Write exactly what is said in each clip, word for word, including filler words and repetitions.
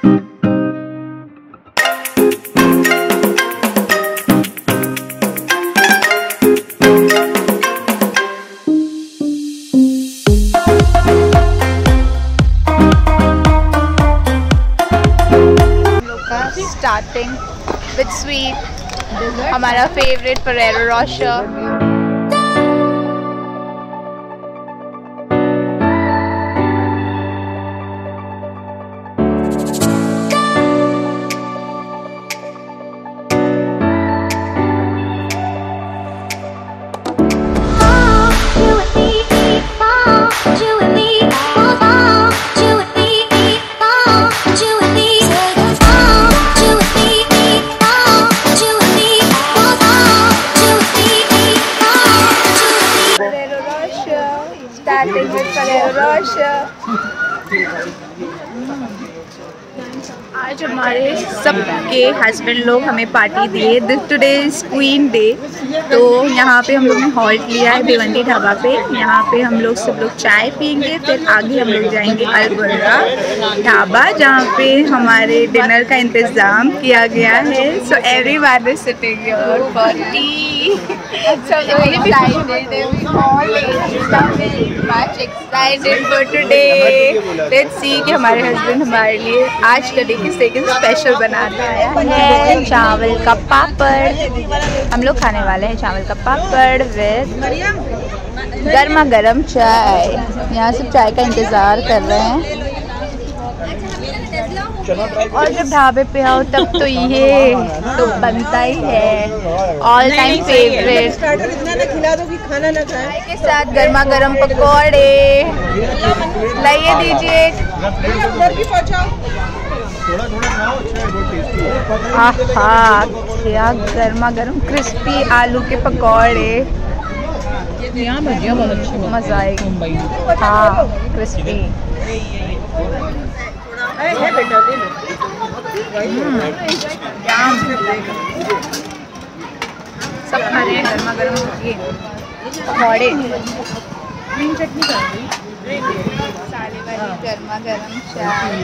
Starting with sweet, हमारा favorite Ferrero Rocher. Starting with Ferrero Rocher. आज हमारे सबके हस्बैंड लोग हमें पार्टी दिए। This today is queen day, तो यहाँ पे हम लोग ने हॉल्ट लिया है भिवंडी ढाबा पे। यहाँ पे हम लोग सब लोग चाय पियेंगे, फिर आगे हम लोग जाएंगे अल बुराक ढाबा, जहाँ पे हमारे डिनर का इंतज़ाम किया गया है। So everyone is sitting here for tea. So very excited, we all very much excited for today. Let's see कि हमारे हस्बैंड हमारे लिए आज का डे किस तरीके से स्पेशल बनाता है। चावल का पापड़ हम लोग खाने वाले हैं, चावल का पापड़ विद गर्मा गर्म चाय। यहाँ सब चाय का इंतज़ार कर रहे हैं, और जब ढाबे पे आओ तब तो ये तो बनता ही है, ऑल टाइम फेवरेट। चाय के साथ गर्मा गर्म पकौड़े लाइए दीजिए। आहा, क्या गर्मा गर्म क्रिस्पी आलू के पकौड़े, मजा आएगा। हाँ, क्रिस्पी। सब खा रहे हैं गर्मा गर्म ये पकौड़े, ग्रीन चटनी साले वाली गर्मा गर्म चाय।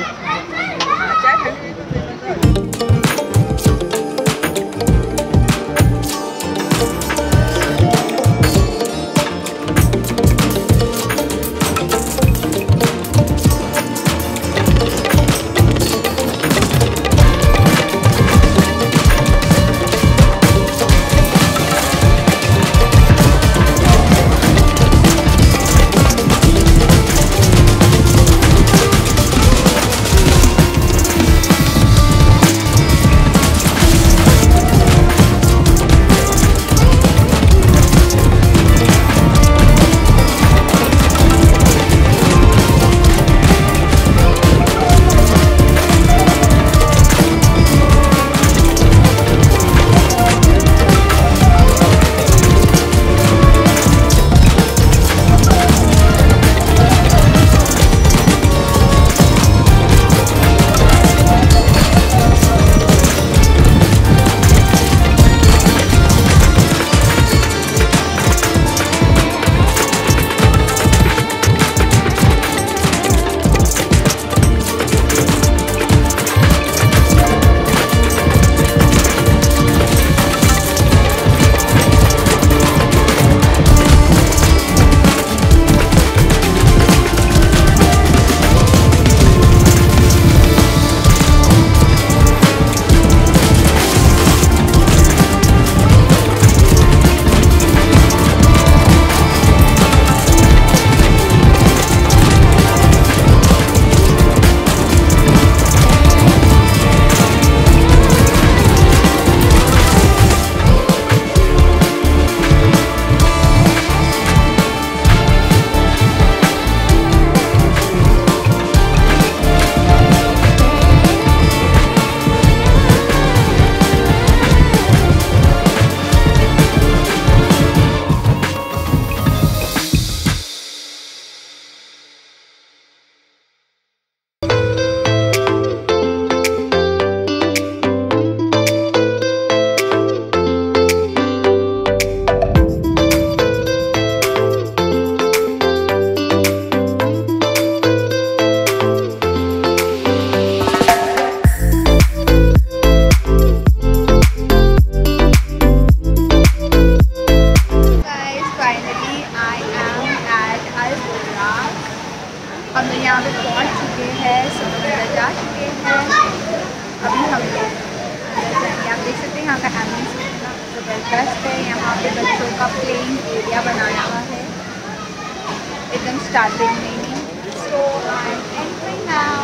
स्टार्टिंग में ही। So I am entering now.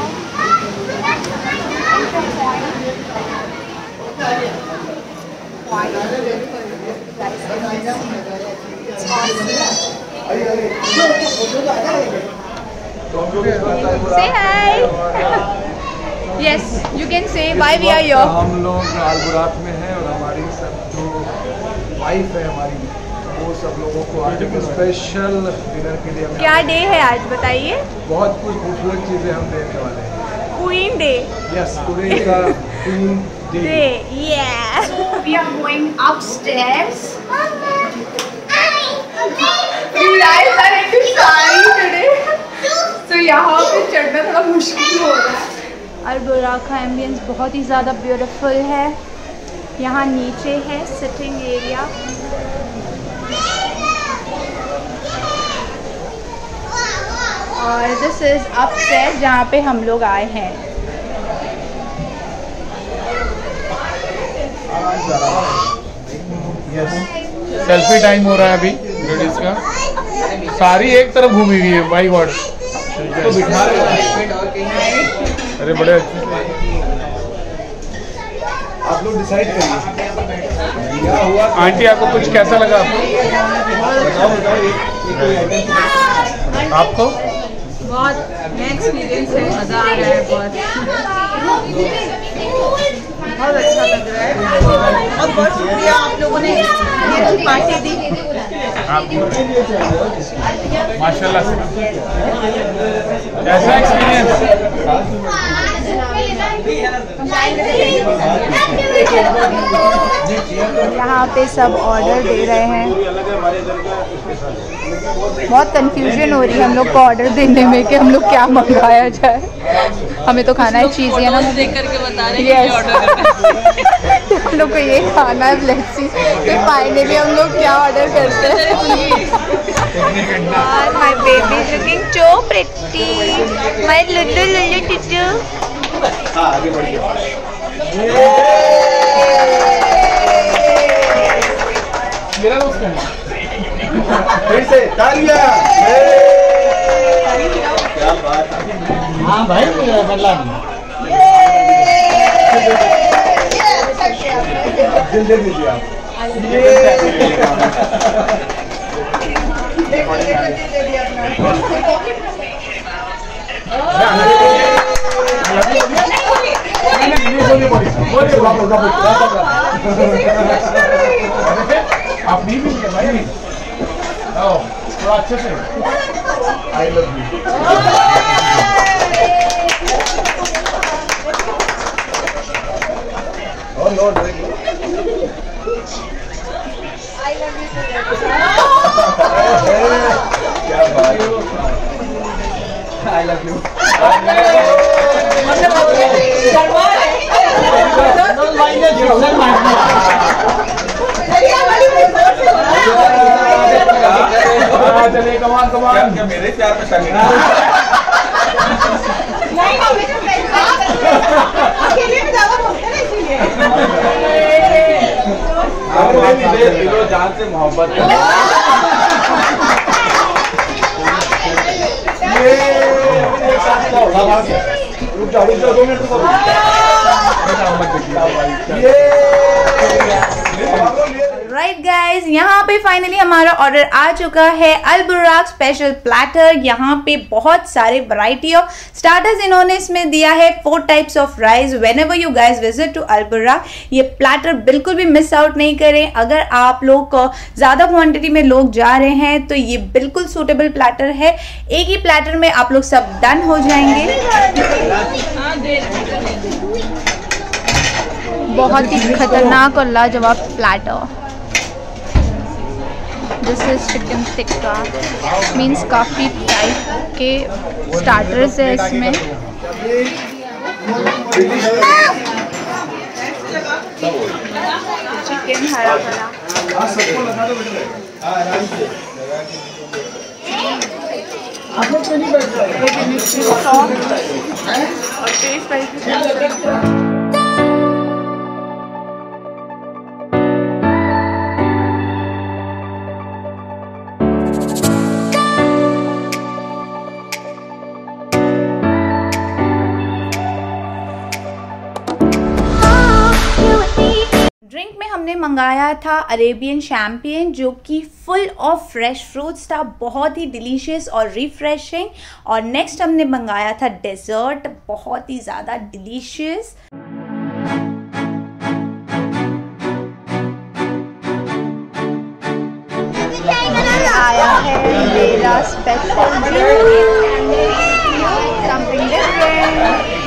Enter point. Say hi. Yes, you can say why we are here. हम लोग अल बुराक में हैं और हमारी सब जो वाइफ है हमारी वो सब लोगों को आज एक स्पेशल डिनर के लिए क्या डे है आज बताइए? बहुत कुछ खूबसूरत चीजें हम देने वाले हैं। Queen day. Yes, today is the queen day. Yeah. So we are going upstairs. You guys are into sari today. So यहाँ पे चढ़ना थोड़ा मुश्किल हो रहा है। अल बुराक का एम्बियंस बहुत ही ज़्यादा ब्यूटीफुल है। यहाँ नीचे है सिटिंग एरिया। और दिस इज अपस्टेयर्स जहाँ पे हम लोग आए हैं। यस, सेल्फी टाइम हो रहा है अभी लेडीज का। सारी एक तरफ घूमी हुई है, माय गॉड। अरे बड़े अच्छे से आप लोग डिसाइड करिए क्या हुआ। आंटी आपको कुछ कैसा लगा? आपको बहुत नया एक्सपीरियंस है, मज़ा आ रहा है बहुत। बहुत अच्छा लग रहा है और बहुत शुक्रिया आप लोगों ने ये पार्टी दी। माशाल्लाह से कैसा एक्सपीरियंस? यहाँ पे सब ऑर्डर दे रहे हैं। बहुत कंफ्यूजन हो रही है हम लोग को ऑर्डर देने में कि हम लोग क्या मंगवाया जाए। हमें तो खाना है चीज़ है ना, देख करके बता रहे हैं ऑर्डर हम लोग को ये खाना है। लेट्स सी फिर फाइनली हम लोग क्या ऑर्डर करते हैं। My baby is looking so pretty, my लुल्लू लुल्लू टिटू। आगे बढ़िए। मेरा दोस्त है। फिर से तालियां। क्या बात है। हाँ भाई मतलब दिल दे दीजिए आप। आप नहीं भी भाई थोड़ा अच्छे से। I love you. Oh no, I love you. क्या बात है। I love you. चलिए कमान कमान। क्या मेरे प्यार में शक है? नहीं अकेले में ज्यादा बोलते हैं इसीलिए। दिलो जान से मोहब्बत है। रुक जाओ रुक जाओ दो मिनट रुको। राइट गाइज, यहाँ पे फाइनली हमारा ऑर्डर आ चुका है। अल बुराक स्पेशल प्लेटर। यहाँ पे बहुत सारे वैरायटी ऑफ स्टार्टर्स इन्होंने इसमें दिया है। Four types of rice. Whenever you guys visit to Al Buraq, ये प्लेटर बिल्कुल भी मिस आउट नहीं करें। अगर आप लोग ज़्यादा क्वांटिटी में लोग जा रहे हैं तो ये बिल्कुल सूटेबल प्लेटर है। एक ही प्लेटर में आप लोग सब डन हो जाएंगे। बहुत ही खतरनाक और लाजवाब platter. This is chicken tikka, means काफ़ी टाइप के स्टार्टर्स है इसमें। चिकन हरा भरा। और टेस्ट हमने मंगाया था अरेबियन शैम्पेन, जो कि फुल ऑफ फ्रेश फ्रूट्स था, बहुत ही डिलीशियस और रिफ्रेशिंग। और नेक्स्ट हमने मंगाया था डेजर्ट, बहुत ही ज़्यादा डिलीशियस। आया है मेरा स्पेशल समथिंग डिफरेंट।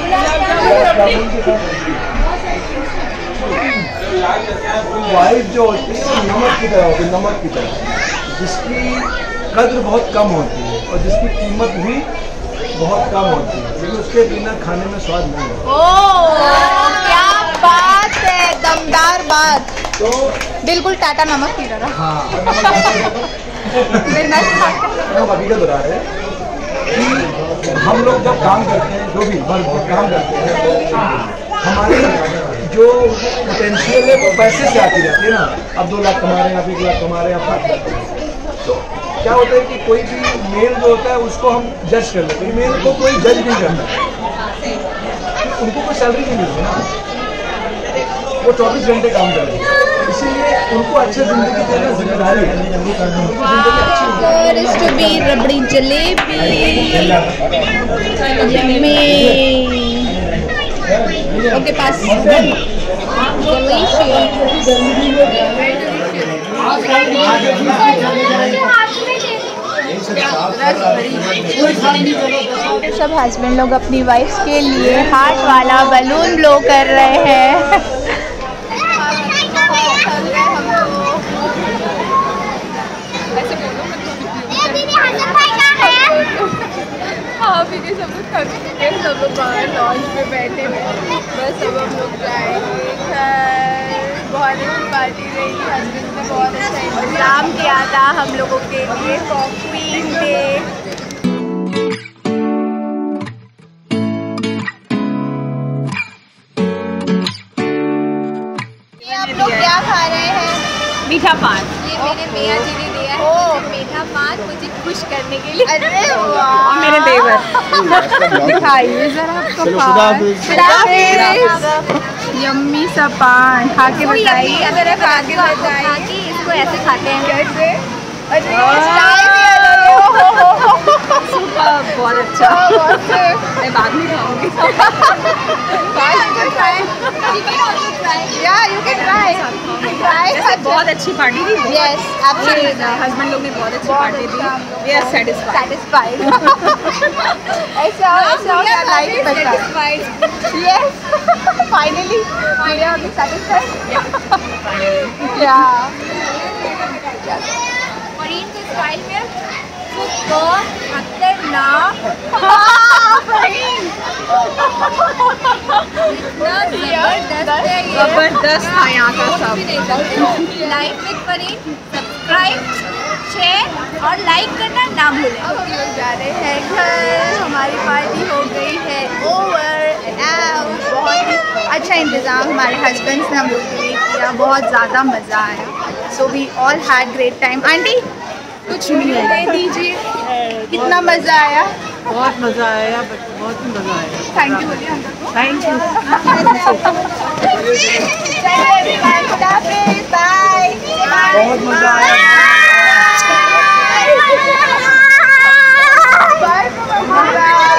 वाइफ जो होती है नमक की तरह होती है, नमक की तरह, जिसकी कद्र बहुत कम होती है और जिसकी कीमत भी बहुत कम होती है, लेकिन उसके बिना खाने में स्वाद नहीं होता। ओह क्या बात है, दमदार बात। तो बिल्कुल टाटा नमक की तरह। हाँ, फिर मैं हम अभी का बता रहे हैं कि हम लोग जब काम करते हैं, जो भी वर्ग काम करते हैं, हमारी जो पोटेंशियल है वो पैसे से आती रहती है ना। अब दो लाख कमा रहे हैं, आप एक लाख कमा रहे हैं, आप पाँच लाख कमा रहे हैं, तो क्या होता है कि कोई भी मेल जो होता है उसको हम जज कर लेते हैं। मेल को कोई जज नहीं करना, उनको कोई सैलरी नहीं मिलती ना, वो चौबीस घंटे काम कर रहे हैं, इसीलिए उनको अच्छे जिंदगी देना जिम्मेदारी है। रबड़ी जलेबी ओके पास सब हस्बैंड लोग अपनी वाइफ्स के लिए हार्ट वाला बलून ब्लो कर रहे हैं। हाँ फिर सब लोग थक चुके हैं, सब लोग बाहर लॉन्च पे बैठे हुए, बस अब हम लोग जाएंगे घर। बहुत अच्छी पार्टी रही, हस्बैंड ने बहुत अच्छा इंतजाम किया था हम लोगों के लिए फॉर क्वीन डे। ये आप लोग क्या खा रहे हैं? मीठा पान। ये मेरे मियाँ जी ने दिया है मीठा पान मुझे खुश करने के लिए। अरे वाह, मेरे देवर। दिखाइए जरा आपका पान। यम्मी सा पान खा के बताइए, जरा खा के बताइए। इसको ऐसे खाते हैं कैसे? अरे बहुत अच्छा, मैं बाद में खाऊंगी। बहुत अच्छी पार्टी थी। यस हस्बैंड लोग ने बहुत अच्छी पार्टी दी। We are satisfied. ऐसा ऐसा like satisfied. Yes finally we are satisfied. या फरहीन के स्टाइल में सुपर खतरनाक। फरहीन जबरदस्त था यहाँ का सब। Like with Farheen, subscribe, share और लाइक करना ना भूलें। अब हम लोग जा रहे हैं घर, हमारी पार्टी हो गई है ओवर। बहुत ही अच्छा इंतज़ाम हमारे हस्बैंड्स ने हम लोग के लिए किया, बहुत ज़्यादा मज़ा आया। So we all had great time. Aunty कुछ दे दीजिए, कितना मज़ा आया? बहुत मज़ा आया, बहुत मज़ा आया। थैंक यू बोलिए अंकल को। Thank you. बहुत मजा आया। Bye bye.